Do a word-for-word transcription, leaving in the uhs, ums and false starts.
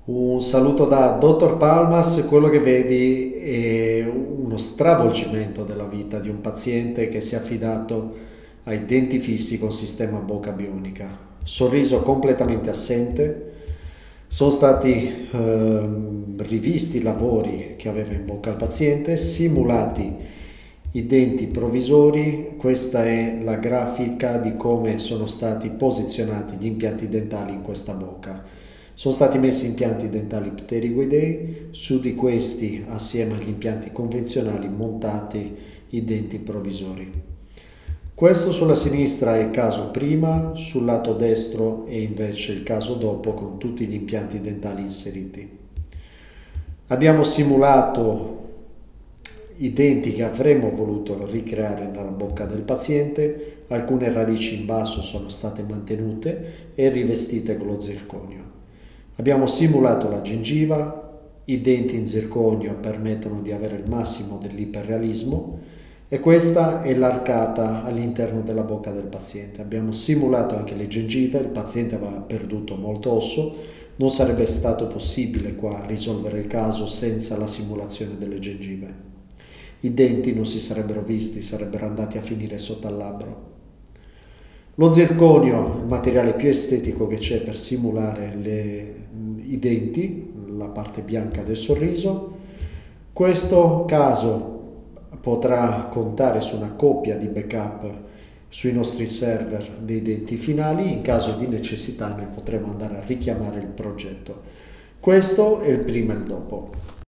Un saluto da dottor Palmas, quello che vedi è uno stravolgimento della vita di un paziente che si è affidato ai denti fissi con sistema a bocca bionica. Sorriso completamente assente, sono stati ehm, rivisti i lavori che aveva in bocca il paziente, simulati i denti provvisori. Questa è la grafica di come sono stati posizionati gli impianti dentali in questa bocca. Sono stati messi impianti dentali pteriguidei, su di questi, assieme agli impianti convenzionali, montati i denti provvisori. Questo sulla sinistra è il caso prima, sul lato destro è invece il caso dopo con tutti gli impianti dentali inseriti. Abbiamo simulato i denti che avremmo voluto ricreare nella bocca del paziente, alcune radici in basso sono state mantenute e rivestite con lo zirconio. Abbiamo simulato la gengiva, i denti in zirconio permettono di avere il massimo dell'iperrealismo e questa è l'arcata all'interno della bocca del paziente. Abbiamo simulato anche le gengive, il paziente aveva perduto molto osso, non sarebbe stato possibile qua risolvere il caso senza la simulazione delle gengive. I denti non si sarebbero visti, sarebbero andati a finire sotto al labbro. Lo zirconio, il materiale più estetico che c'è per simulare le, i denti, la parte bianca del sorriso. Questo caso potrà contare su una coppia di backup sui nostri server dei denti finali. In caso di necessità noi potremo andare a richiamare il progetto. Questo è il prima e il dopo.